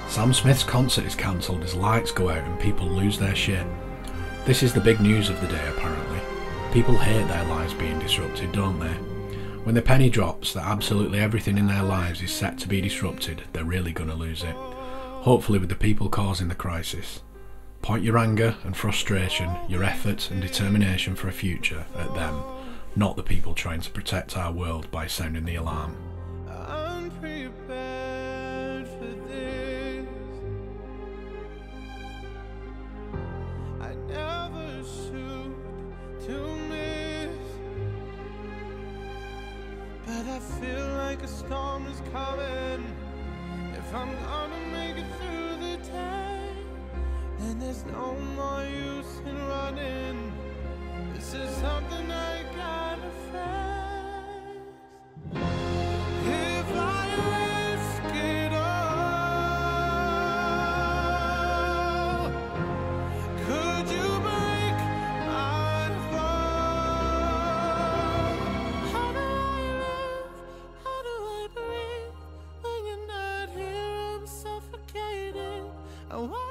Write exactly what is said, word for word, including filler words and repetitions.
Sam Smith's concert is cancelled as lights go out and people lose their shit. This is the big news of the day apparently. People hate their lives being disrupted, don't they? When the penny drops that absolutely everything in their lives is set to be disrupted, they're really going to lose it. Hopefully with the people causing the crisis. Point your anger and frustration, your efforts and determination for a future at them, not the people trying to protect our world by sounding the alarm. I'm prepared for this. I never shoot to miss, but I feel like a storm is coming. If I'm gonna make it through the day, then there's no more use in running. This is something I gotta face. If I risk it all, could you break my fall? How do I live? How do I breathe? When you're not here, I'm suffocating. I want